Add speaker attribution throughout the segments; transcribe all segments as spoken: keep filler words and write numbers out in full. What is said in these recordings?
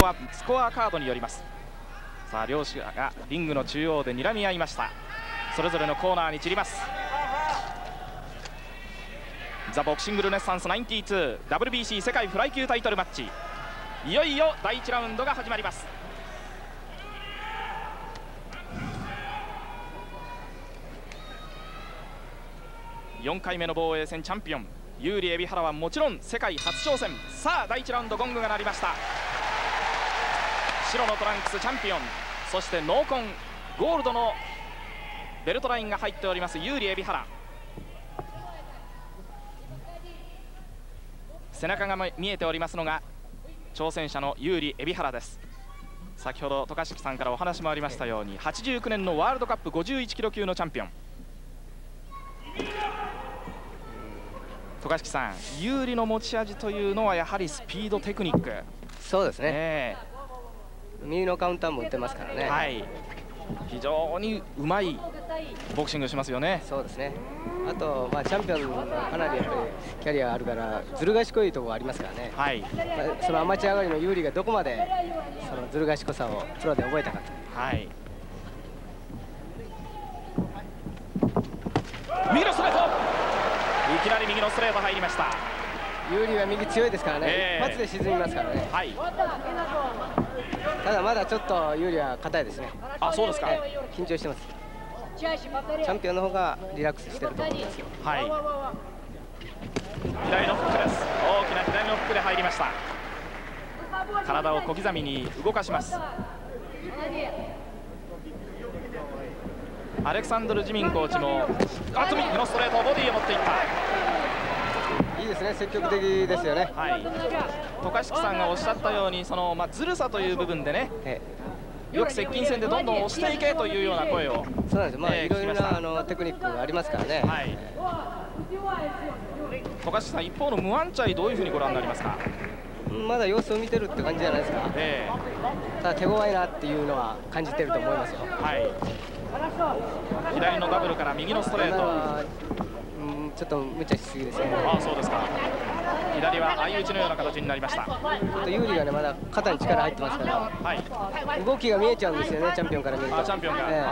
Speaker 1: コアスコアカードによります。さあ両者がリングの中央で睨み合いました。それぞれのコーナーに散ります。ザ・ボクシングルネッサンスナインティツー ダブリュービーシー 世界フライ級タイトルマッチ、いよいよだいいちラウンドが始まります。よんかいめの防衛戦チャンピオン有利海老原はもちろん世界初挑戦。さあだいいちラウンドゴングが鳴りました。白のトランクスチャンピオン、そして濃紺ゴールドのベルトラインが入っております有利海老原。背中が見えておりますのが挑戦者の有利海老原です。先ほど渡嘉敷さんからお話もありましたようにはちじゅうきゅうねんのワールドカップごじゅういちキロ級のチャンピオン。渡嘉敷さん、有利の持ち味というのはやはりスピード、テクニック。
Speaker 2: そうですね、
Speaker 1: え
Speaker 2: ー、右のカウンターも打ってますからね、
Speaker 1: はい、非常にうまいボクシングしますよね。そうですね。
Speaker 2: あと、まあ、チャンピオンがかなりやっぱりキャリアがあるからずる賢いところがありますからね、はい、まあ、そのアマチュア上がりの有利がどこまでそのずる賢さをプロで覚えたかと。はい、
Speaker 1: 右のストレート、いきなり右のストレート入りました。
Speaker 2: 有利は右強いですからね、えー、一発で沈みますからね、はい、ただまだちょっと有利は硬いですね。
Speaker 1: あ、そうですか、
Speaker 2: えー、緊張してます。チャンピオンの方がリラックスしてると思いますよ。はい、
Speaker 1: 左のフックです。大きな左のフックで入りました。体を小刻みに動かします。アレクサンドル・ジミンコーチもあと右のストレートをボディへ持っていった。
Speaker 2: いいですね、積極的ですよね。
Speaker 1: はい、渡嘉敷さんがおっしゃったようにその、まあ、ずるさという部分でね、ええ、よく接近戦でどんどん押していけというような声を。
Speaker 2: そうなんです、まあ、えー、いろいろなあのテクニックがありますからね。はい、
Speaker 1: 渡嘉敷さん、一方のムアンチャイどういうふうにご覧になりますか。
Speaker 2: まだ様子を見てるって感じじゃないですか。えー、ただ手強いなっていうのは感じてると思いますよ。はい、
Speaker 1: 左のダブルから右のストレート、
Speaker 2: うん、ちょっと無茶しすぎですね。
Speaker 1: ああ、そうですか。左は相打ちのような形になりました。
Speaker 2: ちょっと有利がねまだ肩に力入ってますから、はい、動きが見えちゃうんですよね、チャンピオンから見ると。あ、チャンピオンが、え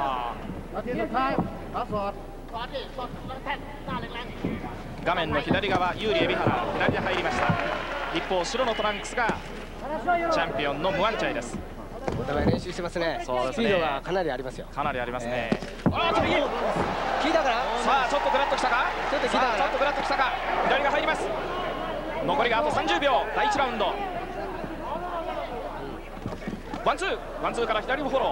Speaker 2: ー、
Speaker 1: 画面の左側有利海老原、左で入りました。一方白のトランクスがチャンピオンのムアンチャイです。
Speaker 2: お互い練習してますね。そうですね、スピードがかなりありますよ。
Speaker 1: かなりありますね。あー、右
Speaker 2: 効いたかな。
Speaker 1: さあちょっとグラッときたか。ちょっと効いたかな。ちょっとグラッときたか。左が入ります。残りがあとさんじゅうびょう、だいいちラウンド。ワンツーワンツーから左のフォロ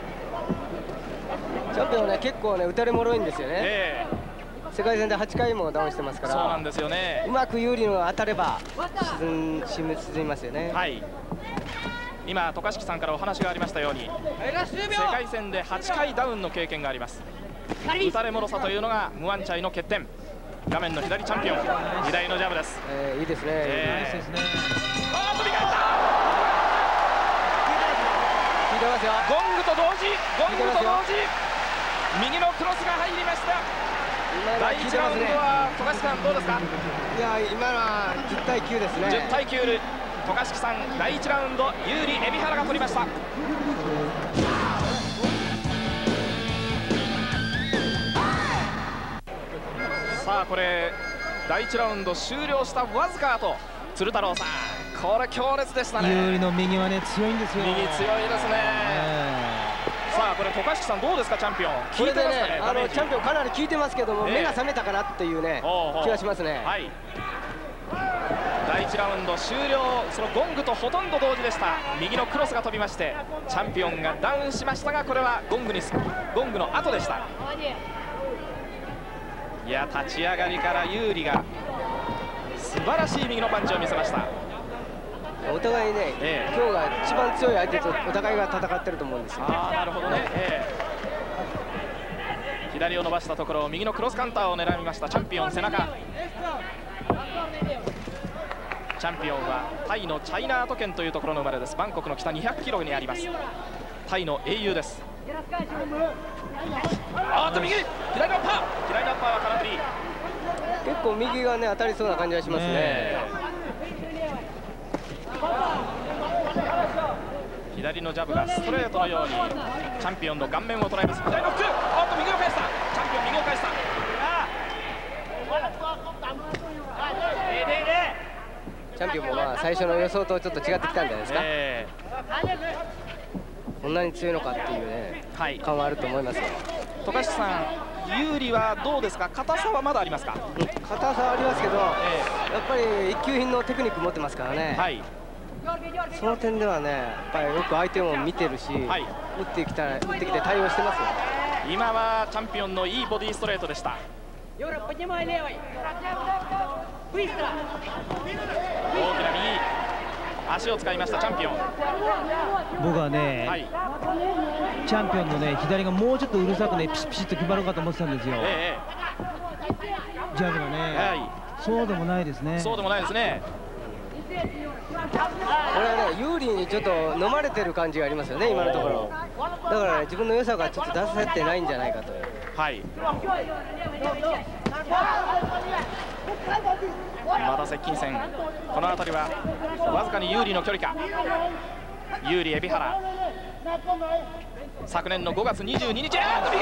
Speaker 2: ー。チャンピオンはね結構ね打たれもろいんですよね。えー、世界戦ではちかいもダウンしてますから。
Speaker 1: そうなんですよね。
Speaker 2: うまく有利のが当たれば沈み沈みますよね。はい、
Speaker 1: 今渡嘉敷さんからお話がありましたように世界戦ではちかいダウンの経験があります。打たれもろさというのがムアンチャイの欠点。画面の左チャンピオン、左のジャブです。
Speaker 2: えー、いいですね、えー、いいですね。
Speaker 1: あー、飛び返った。
Speaker 2: 効いてますよ。
Speaker 1: ゴングと同時、ゴングと同時、右のクロスが入りました。だいいちラウンドは渡嘉敷さんどうですか。
Speaker 2: いや、今のはじゅうたいきゅうですね。
Speaker 1: じゅうたいきゅう、渡嘉敷さんだいいちラウンド有利海老原が取りました。さあこれだいいちラウンド終了したわずかと、鶴太郎さん、これ強烈でしたね。
Speaker 3: 有利の右はね強いんですよ。
Speaker 1: 右強いですね。さあこれ渡嘉敷さんどうですか、チャンピオン効いてますかね。
Speaker 2: あのチャンピオンかなり効いてますけども、えー、目が覚めたかなっていうね気がしますね。はい、
Speaker 1: だいいちラウンド終了、そのゴングとほとんど同時でした。右のクロスが飛びましてチャンピオンがダウンしましたが、これはゴングにゴングの後でした。いや、立ち上がりから有利が素晴らしい右のパンチを見せました。
Speaker 2: お互いね、ええ、今日が一番強い相手とお互いが戦ってると思うんですよ。
Speaker 1: ああ、なるほどね、ええ、左を伸ばしたところを右のクロスカウンターを狙いましたチャンピオン背中。チャンピオンはタイのチャイナート県というところの生まれです。バンコクの北にひゃくキロにあります。タイの英雄です。あーっと右、左のアッパー、左のアッパーは空振り。
Speaker 2: 結構右がね当たりそうな感じがしますね。
Speaker 1: 左のジャブがストレートのようにチャンピオンの顔面を捉えます。左のフック、おっと右を返した。チャンピオン右を返した。
Speaker 2: チャンピオンもまあ最初の予想とちょっと違ってきたんじゃないですか。えー、こんなに強いのかっていうね、はい、感はあると思いますよ。
Speaker 1: 渡嘉敷さん、有利はどうですか。硬さはまだありますか。
Speaker 2: うん、硬さはありますけど、えー、やっぱり一級品のテクニック持ってますからね。はい、その点ではね、やっぱりよく相手も見てるし、はい、打ってきた打ってきて対応してますよ。
Speaker 1: 今はチャンピオンのいいボディストレートでした。大きな右足を使いましたチャンピオン。
Speaker 3: 僕はね、はい、チャンピオンのね左がもうちょっとうるさくねピシッピシッと決まるかと思ってたんですよ。ええ、ジャブがね、はい、そうでもないですね。
Speaker 1: そうでもないですね。
Speaker 2: これはね、有利にちょっと飲まれてる感じがありますよね、今のところ。だからね、自分の良さがちょっと出せてないんじゃないかという。はい。
Speaker 1: まだ接近戦、この辺りはわずかに有利の距離か。有利海老原、昨年のごがつにじゅうににち、あっと右。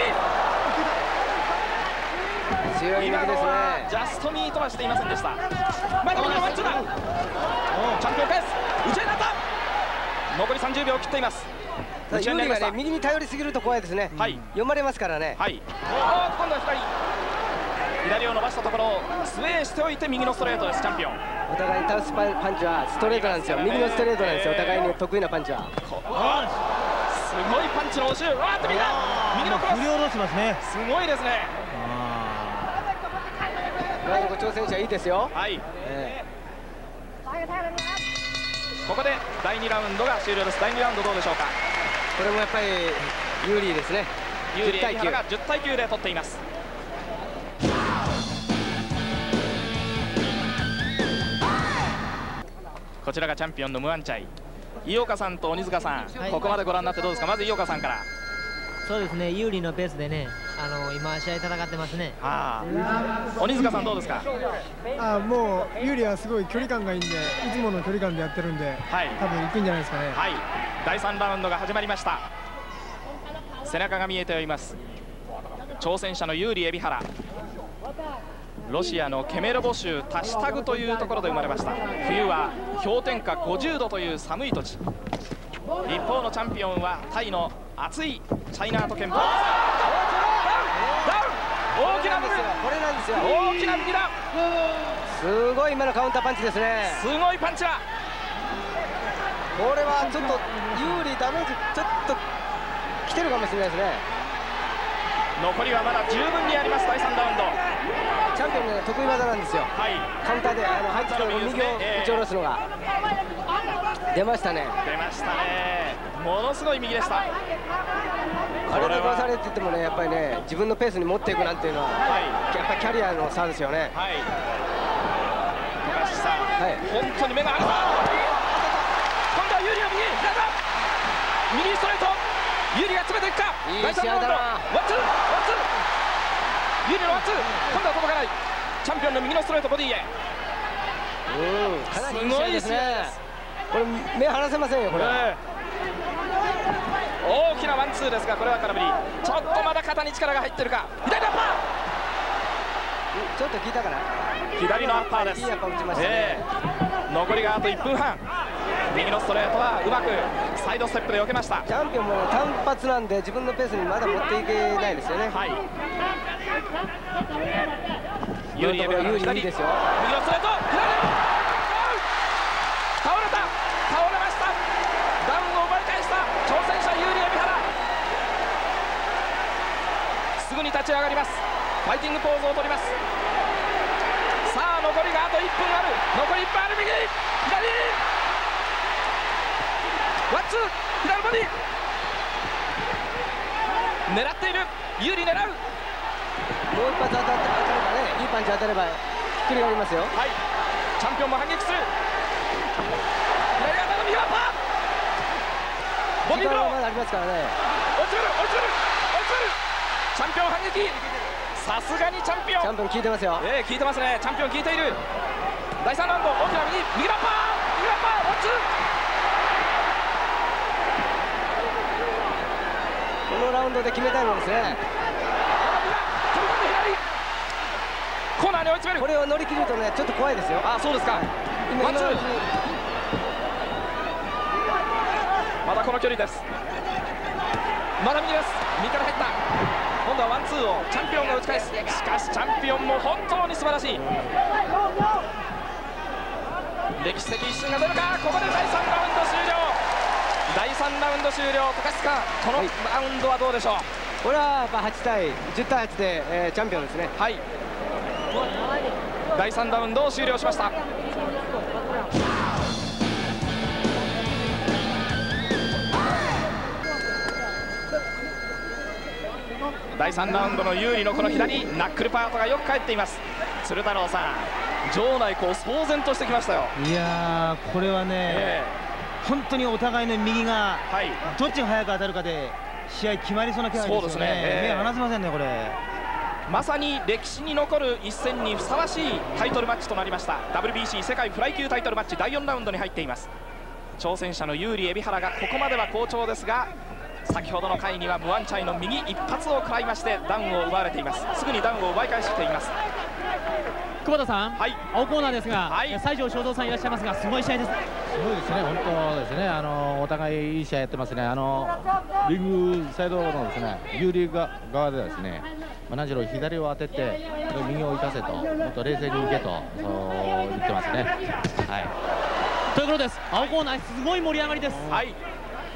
Speaker 2: 強い右ですね。
Speaker 1: ジャストミートはしていませんでした。まだ右のワンツーだ。チャンピオン返す。打ち合いになった。残りさんじゅうびょうを切っています。
Speaker 2: 有利がね、右に頼りすぎると怖いですね。はい。読まれますからね。はい。
Speaker 1: 今度は左。左を伸ばしたところをスウェーしておいて右のストレートです。チャンピオン。
Speaker 2: お互いに倒すパンチはストレートなんですよ。右のストレートなんですよ。お互いに得意なパンチは。
Speaker 1: すごいパンチの応酬。わーっと右だ。右のクロス。
Speaker 3: 振り下ろしますね。
Speaker 1: すごいですね。
Speaker 2: まず挑戦者いいですよ。はい。え
Speaker 1: ー、ここでだいにラウンドが終了です。だいにラウンドどうでしょうか。
Speaker 2: これもやっぱり有利ですね。
Speaker 1: 有利海老原がじゅったいきゅうで取っています。こちらがチャンピオンのムアンチャイ。井岡さんと鬼塚さん、はい、ここまでご覧になってどうですか。まず井岡さんから。
Speaker 4: そうですね、有利のペースでね、あの今試合戦ってますね。
Speaker 1: はあ、鬼塚さんどうですか。
Speaker 5: あ、もう有利はすごい距離感がいいんで、いつもの距離感でやってるんで、はい、多分いくんじゃないですかね。はい、
Speaker 1: だいさんラウンドが始まりました。背中が見えております。挑戦者の有利海老原。ロシアのケメロボ州タシタグというところで生まれました。冬は氷点下ごじゅうどという寒い土地。一方のチャンピオンはタイの熱いチャイナート憲法。ダウン、大きな右。
Speaker 2: これなんですよ。
Speaker 1: 大きな右だ。
Speaker 2: すごい今のカウンターパンチですね。
Speaker 1: すごいパンチだ。
Speaker 2: これはちょっと有利ダメージちょっと来てるかもしれないですね。
Speaker 1: 残りはまだ十分にあります。だいさんラウンド。
Speaker 2: チャンピオンの得意技なんですよ。はい。カウンターであの入ってきた右を打ち下ろすのが、えー、出ましたね。
Speaker 1: 出ましたね。ものすごい右でした。あ
Speaker 2: れだけ押されててもね、やっぱりね、自分のペースに持っていくなんていうのは、はい、やっぱりキャリアの差ですよね。はい。
Speaker 1: 高橋さん、はい、本当に目がある。今度は有利の右、左だ。右ストレート。有利が詰めていくか。
Speaker 2: いい試合だな。ワン
Speaker 1: ツー、ワンツー。有利のワンツー。今度は届かない。チャンピオンの右のストレートボディへ。
Speaker 2: うん、かなりいい試合ですね。これ目離せませんよこれ。
Speaker 1: 大きなワンツーですが、これは空振り。ちょっとまだ肩に力が入ってるか。左のアッパ
Speaker 2: ー。ちょっと効いたかな。
Speaker 1: 左のアッパーです。
Speaker 2: いいアッパー打ちましたね。
Speaker 1: 残りがあといっぷんはん。右のストレートはうまくサイドステップで避けました。
Speaker 2: チャンピオンも単発なんで自分のペースにまだ持っていけないですよね。はい。
Speaker 1: 有利海老原の左ですよ。右のストレート。左。倒れた。倒れました。ダウンを奪い返した挑戦者有利海老原。すぐに立ち上がります。ファイティングポーズを取ります。さあ残りがあといっぷんある。残りいっぷんある。右左ワンツー、左ボディ狙っている。有利狙う。
Speaker 2: もう一発当たって当たればね、いいパンチ当たればひっくり返りますよ。はい。
Speaker 1: チャンピオンも反撃する。左肩の右アッパー。ボディブロー
Speaker 2: まだありますからね。
Speaker 1: 落ちる落ちる落ちる。チャンピオン反撃。さすがにチャンピオン。
Speaker 2: チャンピオン効いてますよ。
Speaker 1: ええ、効いてますね。チャンピオン効いている。だいさんラウンド大きな右右アッパー右アッパーワンツー。
Speaker 2: このラウンドで決めたいものですね。
Speaker 1: コーナーに追い詰める。
Speaker 2: これを乗り切るとねちょっと怖いですよ。
Speaker 1: あ、そうですか。ワンツー。まだこの距離です。まだ右です。右から入った。今度はワンツーをチャンピオンが打ち返す。しかしチャンピオンも本当に素晴らしい。歴史的一瞬が出るか。ここでだいさんラウンド終了。だいさんラウンド終了。高須さん、このラウンドはどうでしょう。はい、
Speaker 2: これはやっぱはちたいじゅうたいはちで、えー、チャンピオンですね。
Speaker 1: はい。だいさんラウンドを終了しました。だいさんラウンドの有利のこの左ナックルパートがよく返っています。鶴太郎さん、場内こう騒然としてきましたよ。
Speaker 3: いやー、これはね、えー、本当にお互いの右が、はい、どっちが早く当たるかで試合決まりそうな気がするんですよね。そうですね、えー、目離せませんねこれ。
Speaker 1: まさに歴史に残る一戦にふさわしいタイトルマッチとなりました。 ダブリュービーシー 世界フライ級タイトルマッチだいよんラウンドに入っています。挑戦者の有利海老原がここまでは好調ですが、先ほどの回にはムワンチャイの右一発を食らいましてダウンを奪われています。すぐにダウンを奪い返しています。
Speaker 6: 久保田さん、はい、青コーナーですが、はい、西条正蔵さんいらっしゃいますが、すごい試合です。
Speaker 7: すごいですね、本当ですね。あのお互いいい試合やってますね。あのリングサイドのですね、有利側でですね、まあ、何しろ左を当てて右を生かせと、もっと冷静にいけとそう言ってますね。はい。
Speaker 6: ということです。青コーナーすごい盛り上がりです。
Speaker 1: はい。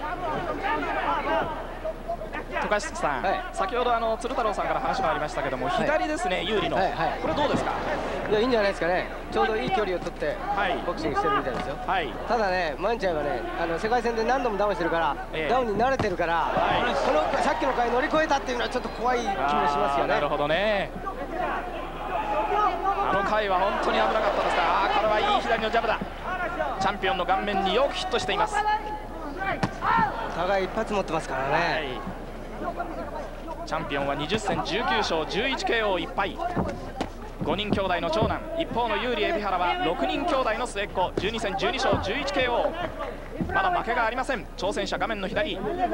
Speaker 1: 渡嘉敷さん、はい、先ほどあの鶴太郎さんから話がありましたけども、はい、左ですね、有利の、はいはい、これどうですか。
Speaker 2: いや、いいんじゃないですかね。ちょうどいい距離を取って、はい、ボクシングしてるみたいですよ。はい、ただね、マンチャイはね、あの世界戦で何度もダウンしてるから、えー、ダウンに慣れてるから、はい、このさっきの回乗り越えたっていうのはちょっと怖い気もしますよね。
Speaker 1: なるほどね。あの回は本当に危なかったですが、あこれはいい左のジャブだ。チャンピオンの顔面によくヒットしています。
Speaker 2: お互い一発持ってますからね。はい、
Speaker 1: チャンピオンはにじゅっせんじゅうきゅう勝じゅういちケーオーいっぱい、ごにん兄弟の長男。一方の有利海老原はろくにん兄弟の末っ子、じゅうに戦じゅうに勝じゅういちケーオー、まだ負けがありません。挑戦者画面の左。有利もね、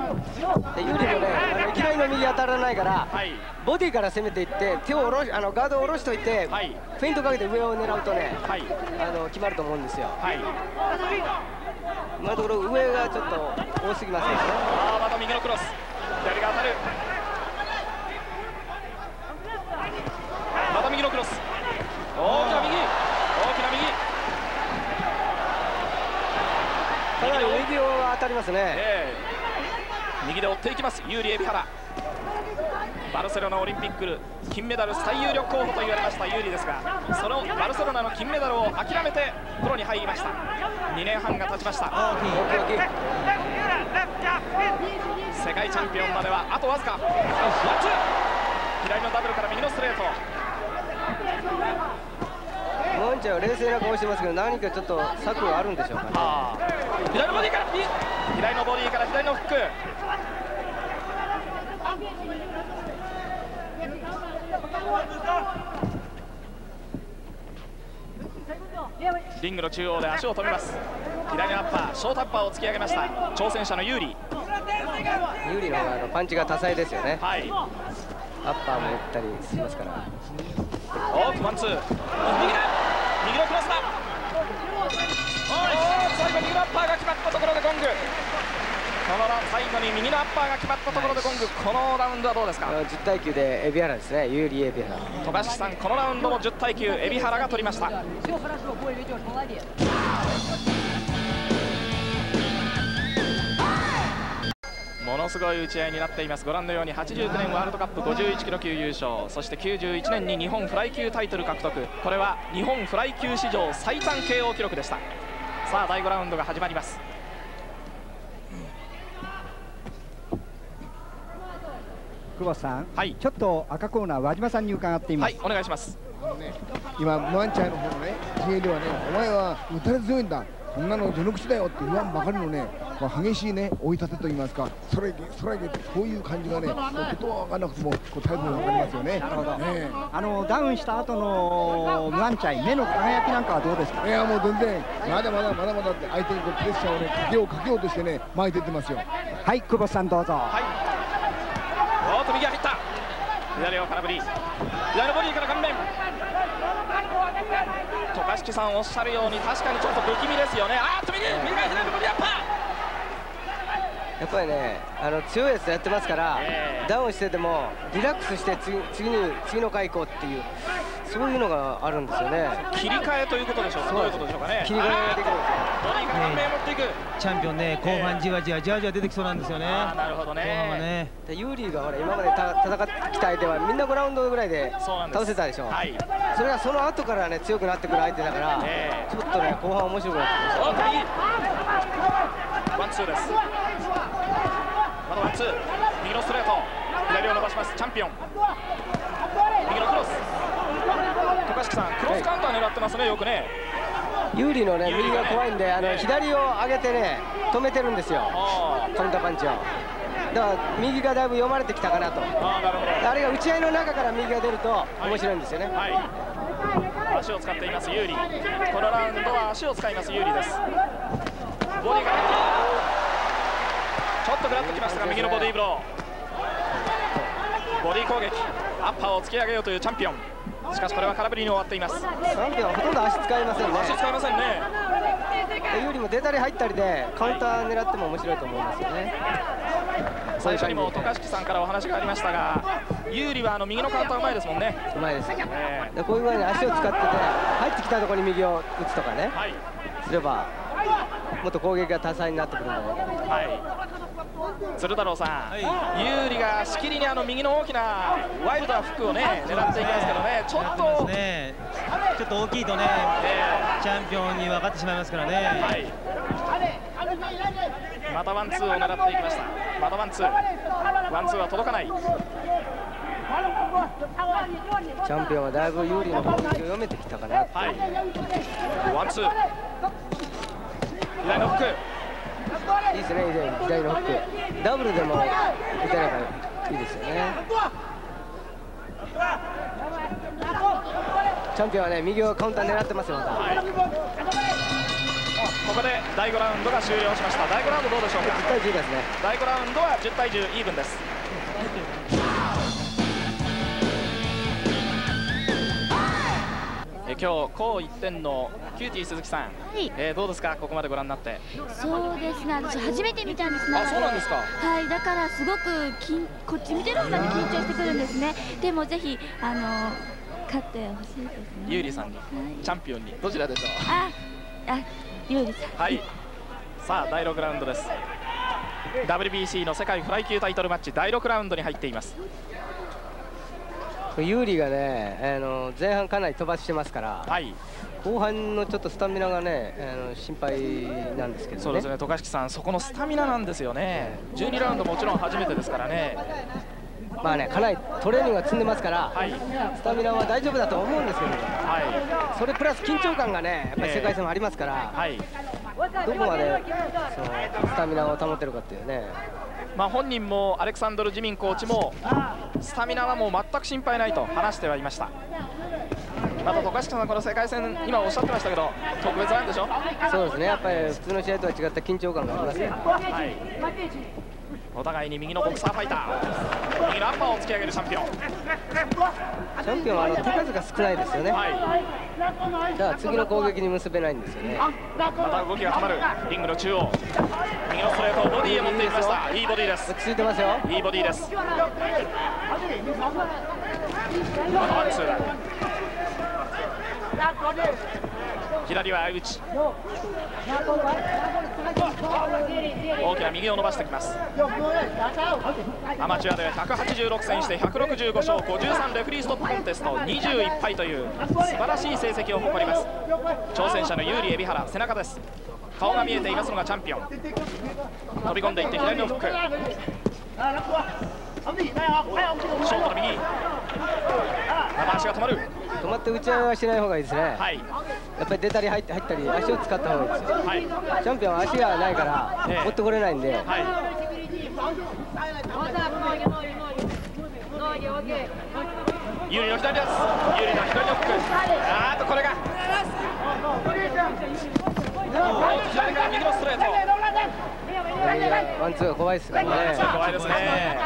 Speaker 2: あのいきなりの右当たらないから、はい、ボディから攻めていって手を下ろしあのガードを下ろしておいて、はい、フェイントかけて上を狙うとね、はい、あの決まると思うんですよ。はい、今のところ上がちょっと多すぎますね。
Speaker 1: ああ、また右のクロス、左が当たる。また右のクロス、大きな右、大きな右。
Speaker 2: かなり右を当たりますね。え
Speaker 1: ー、右で追っていきます有利海老原。バルセロナオリンピック金メダル最有力候補と言われました有利ですが、そのバルセロナの金メダルを諦めてプロに入りました。にねんはんが経ちました。世界チャンピオンまではあとわずか。ワンツー、左のダブルから右のストレート。
Speaker 2: モンチャは冷静な顔してますけど、何かちょっと策があるんでしょうかね。
Speaker 1: 左のボディから左のボディから左のフック。リングの中央で足を止めます。左のアッパー、ショートアッパーを突き上げました。挑戦者の有利。
Speaker 2: 有利の方があのパンチが多彩ですよね。はい、アッパーも打ったりしますから。
Speaker 1: おー、ワンツー、右だ、右のクロスだ。最後右のアッパーが決まったところでゴング。この最後に右のアッパーが決まったところでゴング。このラウンドはどうですか。
Speaker 2: じゅったいきゅうで海老原ですね、有利海老原。
Speaker 1: 渡嘉敷さん、このラウンドもじゅったいきゅう海老原が取りました。ものすごい打ち合いになっています。ご覧のようにはちじゅうきゅうねんワールドカップごじゅういちキロ級優勝、そしてきゅうじゅういちねんに日本フライ級タイトル獲得。これは日本フライ級史上最短 ケーオー 記録でした。さあだいごラウンドが始まります。
Speaker 8: 久保さん、はい、ちょっと赤コーナー和島さんに伺っています。
Speaker 1: はい、お願いします。
Speaker 5: 今ムワンチャイの方のね陣営ではね、お前は打たれ強いんだ、こんなの序の口だよって言わんばかりのね、まあ、激しいね追い立てと言いますか、ストライクストライクってこういう感じがね、ことは分からなくてもこう態度で分かりますよね。なるほど、ね、
Speaker 8: あのダウンした後のムワンチャイ、目の輝きなんかはどうですか。
Speaker 5: いやもう全然まだまだまだまだって相手にこうプレッシャーをねかけようかけようとしてね前に出てますよ。
Speaker 8: はい、久保さんどうぞ。
Speaker 1: はい、 右が入った。左を空振り、左のボディから顔面。渡嘉敷さんおっしゃるように確かにちょっと不気味ですよね。あーっと右右が左のボディアッパー。
Speaker 2: やっぱりね、あの強いやつやってますから、えー、ダウンしててもリラックスして次次に次の回行こうっていう、そういうのがあるんですよね。
Speaker 1: 切り替えということでしょうか。どういうことでしょうかね。
Speaker 2: 切り替えができるんですよ。
Speaker 1: ボディから顔面を持っていく。
Speaker 3: チャンピオンね、後半じわじわじわじわ出てきそうなんですよね。
Speaker 1: あー、なるほどね。
Speaker 3: 後半はね。
Speaker 2: でユーリーがほら今までた戦ってきた相手はみんなごラウンドぐらいで倒せたでしょ。はい、それがその後からね強くなってくる相手だから、えー、ちょっとね後半面白くなってきました。
Speaker 1: ワンツーです。まだワンツー、右のストレート、左を伸ばしますチャンピオン。右のクロス、渡嘉敷さんクロスカウンター狙ってますね。よくね、
Speaker 2: 有利のね右が怖いんで、あの左を上げてね止めてるんですよ、カウンターパンチを。だから右がだいぶ読まれてきたかなと。あ, なるほど、あれが打ち合いの中から右が出ると面白いんですよね。はいはい、
Speaker 1: 足を使っています有利。このラウンドは足を使います有利です。ボディがちょっとグラッときましたが、右のボディーブロー、ボディ攻撃、アッパーを突き上げようというチャンピオン。しかしこれは空振りに終わっています。チ
Speaker 2: ャンピオンはほとんど足使いませんね。
Speaker 1: 足使いませんね。
Speaker 2: 有利も出たり入ったりでカウンター狙っても面白いと思いますよね。
Speaker 1: 最初にも渡嘉敷さんからお話がありましたが、有利はあの右のカウンターうまいですもんね。
Speaker 2: うまいですよね。でこういう具合に足を使ってて入ってきたところに右を打つとかね、はい、すればもっと攻撃が多彩になってくるんじゃないかな。はい、
Speaker 1: 鶴太郎さん、はい、有利がしきりにあの右の大きなワイルドなフックをね狙っていきますけどね、ちょっと、ね、
Speaker 3: ちょっと大きいとね、えー、チャンピオンに分かってしまいますからね。はい、
Speaker 1: またワンツーを狙っていきました。またワンツー、ワンツーは届かない。
Speaker 2: チャンピオンはだいぶ有利の攻撃を読めてきたかな。はい、
Speaker 1: ワンツー、左のフック
Speaker 2: いいですね、左のフックダブルでも打てればいいですよね。チャンピオンはね右をカウンター狙ってますよ、また。はい、
Speaker 1: ここでだいごラウンドが終了しました。だいごラウンドどうでしょうか。
Speaker 2: じゅうたいじゅうですね。
Speaker 1: だいごラウンドはじゅうたいじゅうイーブンです。え今日高いってんのキューティー鈴木さん、はい、えー、どうですか、ここまでご覧になって。
Speaker 9: そうですね、私初めて見たんですね。
Speaker 1: あ、そうなんですか。
Speaker 9: はい、だからすごくきんこっち見てる方で緊張してくるんですね。でもぜひあの勝ってほしいですね。
Speaker 1: 有利さんに、はい、チャンピオンにどちらでしょう。
Speaker 9: あ、あ、有利さん。
Speaker 1: はい。さあだいろくラウンドです。ダブリュービーシー の世界フライ級タイトルマッチだいろくラウンドに入っています。
Speaker 2: 有利がね、あの前半かなり飛ばしてますから、はい、後半のちょっとスタミナがね、あの心配なんですけどね。
Speaker 1: そうですね、渡嘉敷さん、そこのスタミナなんですよね。じゅうにラウンドもちろん初めてですからね。
Speaker 2: まあね、かなりトレーニングが積んでますから、はい、スタミナは大丈夫だと思うんですけど、はい、それプラス緊張感がね、やっぱり世界戦もありますから、えーはい、どこまでそのスタミナを保てるかっていうね。
Speaker 1: まあ本人もアレクサンドル・ジミンコーチもスタミナはもう全く心配ないと話してはいました。また渡嘉敷さん、この世界戦今おっしゃってましたけど特別なんでしょ。
Speaker 2: そうですね、やっぱり普通の試合とは違った緊張感がありますね。はい、
Speaker 1: お互いに右のボクサーファイター、右のアッパーを突き上げるチャンピオン。
Speaker 2: チャンピオンはあの手数が少ないですよね。はい、だから次の攻撃に結べないんですよね。
Speaker 1: また動きが止まる。リングの中央、右のストレートをボディへ持っていきました。いいボディです。
Speaker 2: 落ち着いてますよ。
Speaker 1: いいボディです。またワンツーだ。左は相打ち。大きな右を伸ばしてきます。アマチュアでひゃくはちじゅうろく戦してひゃくろくじゅうご勝ごじゅうさんレフリーストップコンテストにじゅういっ敗という素晴らしい成績を誇ります。挑戦者の有利海老原、背中です。顔が見えていますのがチャンピオン。飛び込んでいって左のフック、ショートの右、また足が止まる。
Speaker 2: 止まって打ち合いはしない方がいいですね。はい、やっぱり出たり入ったり足を使った方がいいですよ。はい、チャンピオンは足がないから、ええ、持ってこれないんで。はい、
Speaker 1: 有利の左です。有利の左のフック、あーっとこれが左から右のストレート、
Speaker 2: ワンツーが怖いですからね。
Speaker 1: 怖いですね。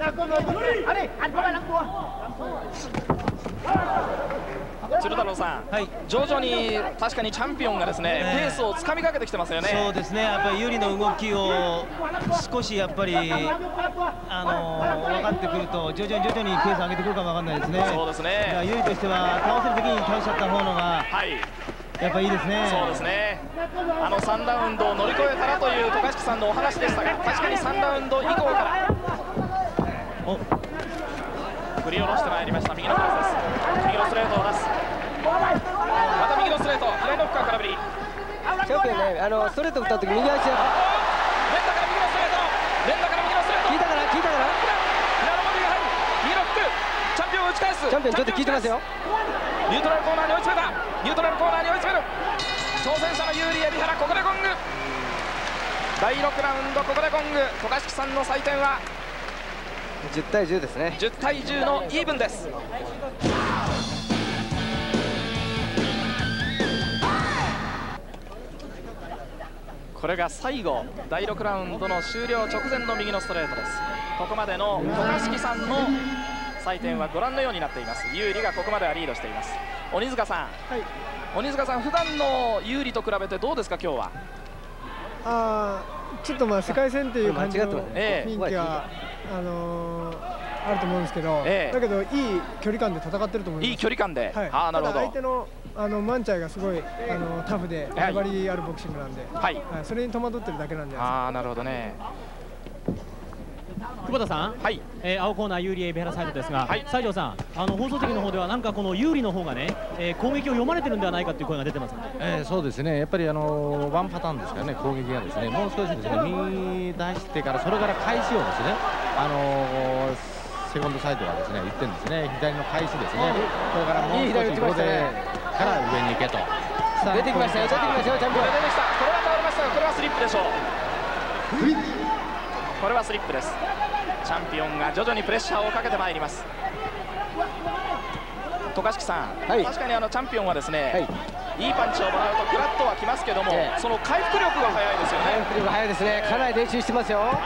Speaker 1: 鶴太郎さん、はい、徐々に確かにチャンピオンがですね、ペースをつかみかけてきてますよね。
Speaker 3: そうですね、やっぱり有利の動きを少しやっぱりあの分かってくると、徐々に徐々にペース上げてくるかも分かんないですね。
Speaker 1: そうですね。だから
Speaker 3: 有利としては倒せるときに倒しちゃった方のが、はい、やっぱいいですね。
Speaker 1: そうですね。あのさんラウンドを乗り越えたらという渡嘉敷さんのお話でしたが、確かにさんラウンド以降からお振り下ろしてまいりました。右のクロスです。右のストレートを出す。また右のストレート、左の深い空振り。
Speaker 2: チャンピオンね、あのストレート打った時右足が連打
Speaker 1: から右のストレート、連打から右のストレート、
Speaker 2: 聞いたから聞いたから
Speaker 1: 左のボディが入る、右のフック、チャンピオンを打ち返す。
Speaker 2: チャンピオンちょっと聞いてますよ。
Speaker 1: ニュートラルコーナーに追い詰めた、ニュートラルコーナーに追い詰める。挑戦者の有利、海老原、ここでゴング。だいろくラウンド、ここでゴング。渡嘉敷さんの採点は
Speaker 2: じゅうたいじゅうですね。
Speaker 1: じゅうたいじゅうのイーブンです。これが最後、だいろくラウンドの終了直前の右のストレートです。ここまでの渡嘉敷さんの採点はご覧のようになっています。有利がここまではリードしています。鬼塚さん、はい、鬼塚さん、普段の有利と比べてどうですか、今日は。
Speaker 10: あちょっとまあ世界戦という感じの雰囲気はあのー、あると思うんですけど、ええ、だけどいい距離感で戦ってると思います。
Speaker 1: いい距離感で、はい、
Speaker 10: あなるほど。相手のあのマンチャイがすごいあのタフで粘りあるボクシングなんで、はいはい、それに戸惑ってるだけなんで。
Speaker 1: ああなるほどね。
Speaker 6: 久保田さん、はい、えー、青コーナー有利海老原サイドですが、はい、西条さん、あの放送席の方ではなんかこの有利の方がね、えー、攻撃を読まれてるんではないかという声が出てます、ね。
Speaker 7: えー、そうですね。やっぱりあのワンパターンですからね、攻撃がですね、もう少しですね見出してからそれから返しをですね、あのー、セコンドサイドはですね言ってるんですね。左の返しですね。それからもう少しここでから上に行けと。
Speaker 2: 出てきましたよ。出てきましたよ。チャンピオン
Speaker 1: 出てきた。これは倒れましたが、これはスリップでしょう。これはスリップです。チャンピオンが徐々にプレッシャーをかけてまいります。渡嘉敷さん、はい、確かにあのチャンピオンはですね、はい、いいパンチをもらうとグラッとはきますけども、ええ、その回復力が早いですよね。
Speaker 2: 回復力早いですね。かなり練習してますよ。はい、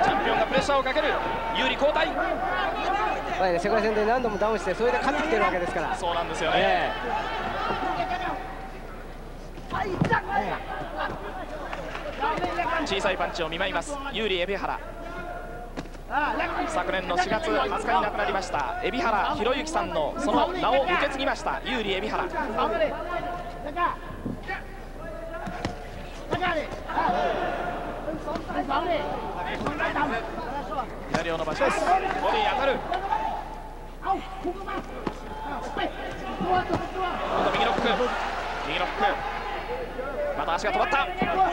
Speaker 1: チャンピオンがプレッシャーをかける。有利交代。
Speaker 2: まあね、世界戦で何度もダウンしてそれで勝ってきてるわけですから。
Speaker 1: そうなんですよね。ええ、小さいパンチを見舞います有利海老原。昨年のしがつはつかに亡くなりました海老原博之さんのその名を受け継ぎました有利海老原。左を伸ばします。ボディ当たる。今度右ノック、右ノック、また足が止まった。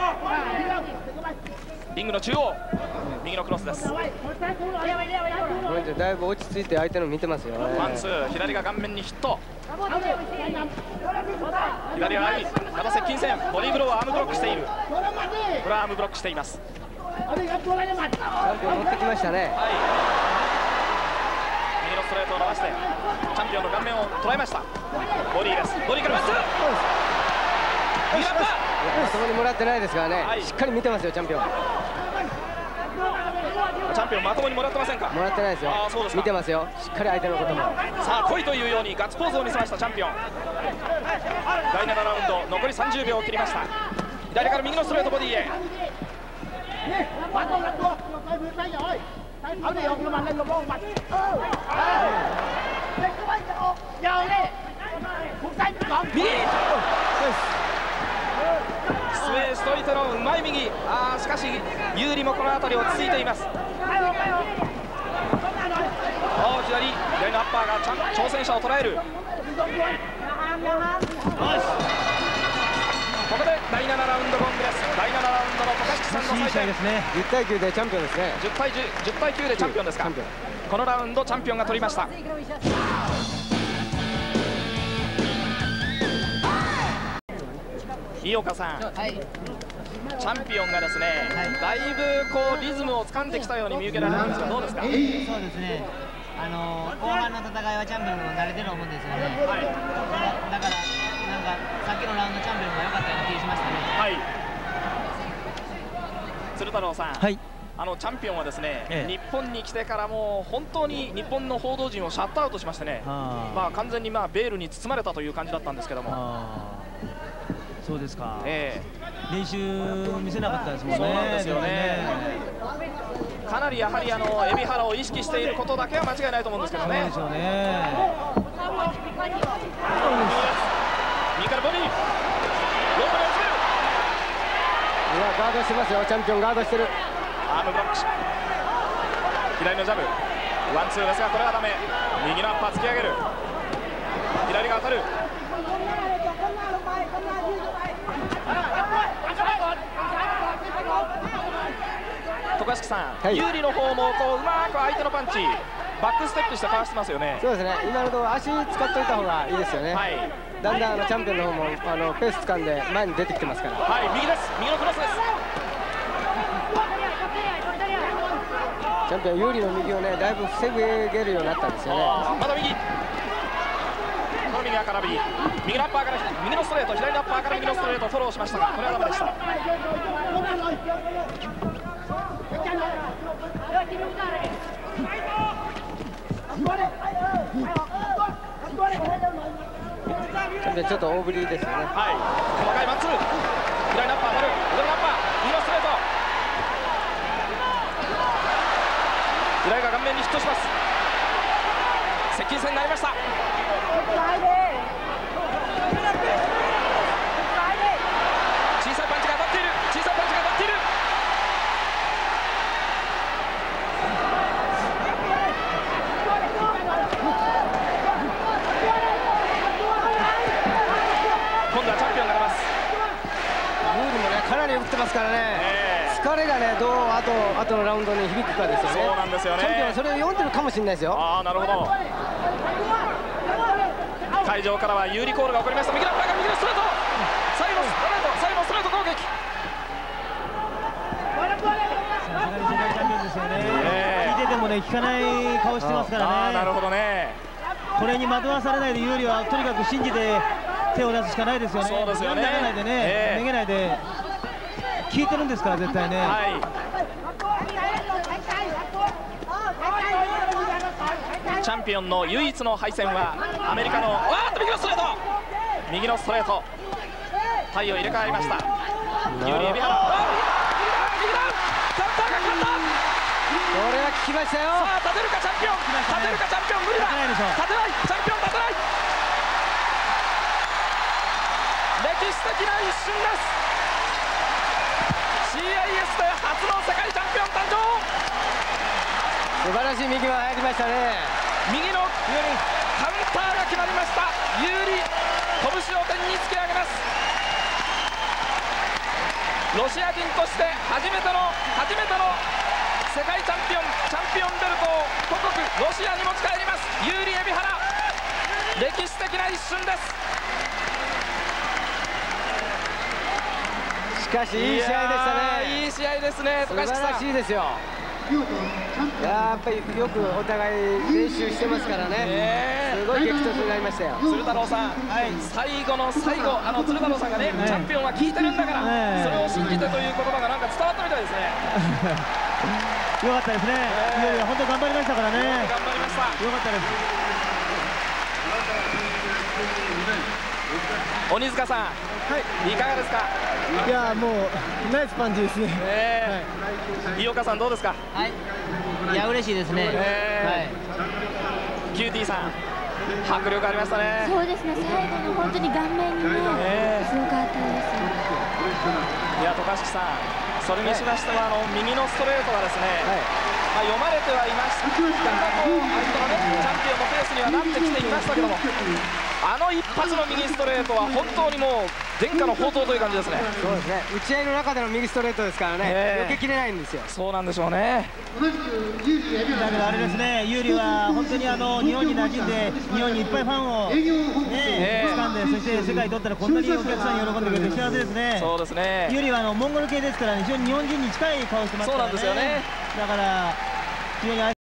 Speaker 1: リングの中央、右のクロスです。
Speaker 2: これでだいぶ落ち着いて相手の見てますよね。
Speaker 1: ワンツー、左が顔面にヒット。左はあり、また接近戦、ボディーブローはアームブロックしている。これはアームブロックしています。
Speaker 2: チャンピオン乗ってきましたね。はい、
Speaker 1: 右のストレートを伸ばしてチャンピオンの顔面を捉えました。ボディーです。ボディーからまっすぐ右だった。
Speaker 2: そこにもらってないですからね、はい、しっかり見てますよチャンピオン。
Speaker 1: チャンピオンまともにもらってませんか。
Speaker 2: もらってないですよ。あ、そうですか。見てますよ、しっかり相手のことも。
Speaker 1: さあ来いというようにガッツポーズを見せましたチャンピオン。だいななラウンド残りさんじゅうびょうを切りました。左から右のストレートボディへ。右スウェーストイトのうまい右。あーしかし有利もこの辺り落ち着いています。あ左左のアッパーがちゃん挑戦者を捉える。ここでだいななラウンドゴングです。だいななラウンドの渡嘉敷さんの採点
Speaker 2: ですね。じゅうたいきゅうでチャンピオンですね。
Speaker 1: じゅうたいじゅう、じゅうたいきゅうでチャンピオンですか。このラウンドチャンピオンが取りました。井岡さん、はい、チャンピオンがですね、はい、だいぶこうリズムを掴んできたように見受けられるんですがどうですか。そう
Speaker 4: ですね。あの後半の戦いはチャンピオンも慣れてると思うんですよね。はい、だからなんかさっきのラウンドチャンピオンが良かったような気がしましたね。はい。
Speaker 1: 鶴太郎さん、はい、あのチャンピオンはですね、ええ、日本に来てからも本当に日本の報道陣をシャットアウトしましてね、あまあ完全にまあベールに包まれたという感じだったんですけども。
Speaker 3: そうですか、ええ、練習見せなかったですもんね。
Speaker 1: そうなんですよね。かなりやはりあの海老原を意識していることだけは間違いないと思うんですけどね。
Speaker 3: そうでしょうね。
Speaker 1: 右からボディ、ロープで詰める。
Speaker 2: いやガードしてますよ、チャンピオンガードしてる。
Speaker 1: アームブロック、左のジャブ、ワンツーですがこれはダメ。右のアッパー突き上げる、左が当たる。渡嘉敷さん、はい、有利の方もこううまく相手のパンチバックステップしてかわしてますよね。
Speaker 2: そうですね、今のところ足使っといた方がいいですよね。はい、だんだんあのチャンピオンの方もあのペース掴んで前に出てきてますから。
Speaker 1: はい、右です、右のクロスです。
Speaker 2: チャンピオン有利の右をねだいぶ防げるようになったんですよね。
Speaker 1: まだ右、この右は空振り、右のアッパーから右のストレート、左のアッパーから右のストレートフォローしましたがこれはダメでした。
Speaker 2: ちょっと大振りですよね。はい、
Speaker 1: 細かいマンツー、左のアッパー当たる、左のアッパー、右のストレート、左が顔面にヒットします。接近戦になりました。小さいパンチが当たっている、小さいパンチが当たっている。今度はチャンピオンが出ます。
Speaker 2: ルールもねかなり打ってますからね、えー、疲れがねどうあと後のラウンドに響くかですよね。
Speaker 1: そうなんですよね。
Speaker 2: チャンピオンはそれを読んでるかもしれないですよ。
Speaker 1: ああなるほど。会場からは有利コールが起こりました。右の右のストレート、最後ストレート、最後ストレート攻撃。
Speaker 3: さすがに世界チャンピオンですよね。えー、聞いててもね聞かない顔してますからね。
Speaker 1: ああなるほどね。
Speaker 3: これに惑わされないで有利はとにかく信じて手を出すしかないですよね。
Speaker 1: そうですよね。
Speaker 3: 投げないでね、えー、めげないで聞いてるんですから絶対ね。はい。
Speaker 1: チャンピオンの唯一の敗戦はアメリカのわーっと右のストレート、右のストレート、体を入れ替わりました。有利海老原、右だ、カウンターが勝った。
Speaker 2: これは効きましたよ。
Speaker 1: さあ立てるかチャンピオン、立てるかチャンピオン、無理だ、立てない、チャンピオン立てない。歴史的な一瞬です。 シーアイエス で初の世界チャンピオン誕生。
Speaker 2: 素晴らしい右は入りましたね。
Speaker 1: 右のカウンターが決まりました。有利、拳を天に突き上げます。ロシア人として初めての初めての世界チャンピオンチャンピオンベルトを母国ロシアに持ち帰ります。有利海老原、歴史的な一瞬です。
Speaker 2: しかしいい試合でしたね。
Speaker 1: いい試合ですね。
Speaker 2: 素晴らしいですよ。やっぱりよくお互い練習してますからね、すごい激突になりましたよ。
Speaker 1: 鶴太郎さん、はい、最後の最後、あの鶴太郎さんがね、はい、チャンピオンは聞いてるんだから、はい、それを信じてという言葉がなんか伝わったみたいですね。
Speaker 3: よかったですね、いやいや本当に頑張りましたからね。頑張
Speaker 1: りました。
Speaker 3: よかったです。
Speaker 1: 鬼塚さん、はい、いかがですか。
Speaker 10: いやもうナイスパンチですね。
Speaker 1: えーはい、井岡さんどうですか。
Speaker 4: はい、いや嬉しいですね。え
Speaker 1: ーはい、キューティーさん、迫力ありましたね。
Speaker 9: そうですね、最後の本当に顔面にね、えー、すごかったです。
Speaker 1: いや渡嘉敷さん、それにしましては、はい、あの右のストレートがですね、はい、まあ読まれてはいました。だんだんこう相手のねチャンピオンのペースにはなってきていましたけども。あの一発の右ストレートは本当にもう伝家の宝刀という感じですね。
Speaker 2: そうですね、打ち合いの中での右ストレートですからね、えー、避けきれないんですよ。
Speaker 1: そうなんでしょうね。
Speaker 3: だけどあれですね、有利は本当にあの日本に馴染んで日本にいっぱいファンを、ねえー、掴んで、そして世界にとったらこんなにお客さんに喜んでくれて幸せですね。
Speaker 1: そうですね。
Speaker 3: 有利はあのモンゴル系ですから、ね、非常に日本人に近い顔してますからね。
Speaker 1: そうなんですよね。
Speaker 3: だから非常に